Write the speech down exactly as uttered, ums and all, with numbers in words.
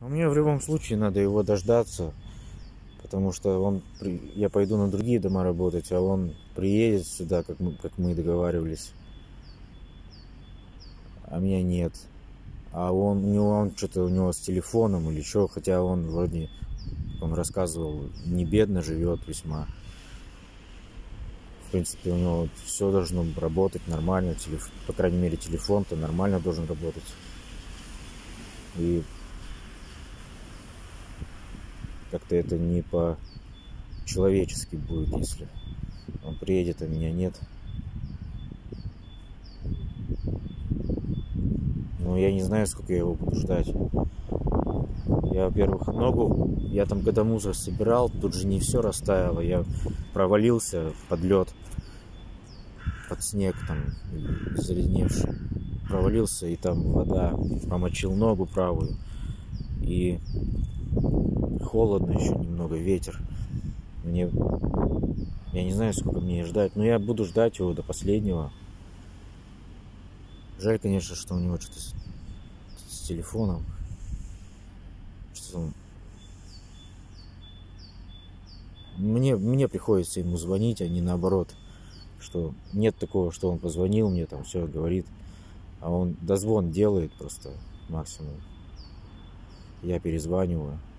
Но мне в любом случае надо его дождаться, потому что он, я пойду на другие дома работать, а он приедет сюда, как мы, как мы договаривались, а меня нет. А он, у него, он что-то у него с телефоном или что, хотя он вроде, он рассказывал, не бедно живет весьма. В принципе, у него все должно работать нормально, телеф... по крайней мере, телефон-то нормально должен работать. И как-то это не по-человечески будет, если он приедет, а меня нет. Но я не знаю, сколько я его буду ждать. Я, во-первых, ногу, я там когда мусор собирал, тут же не все растаяло. Я провалился под лед, под снег там заледневший. Провалился, и там вода, промочил ногу правую. И холодно еще немного, ветер. Мне, я не знаю, сколько мне ждать, но я буду ждать его до последнего. Жаль, конечно, что у него что-то с, с телефоном. Что он... мне, мне приходится ему звонить, а не наоборот. Что нет такого, что он позвонил мне, там все говорит. А он дозвон делает просто максимум. Я перезваниваю.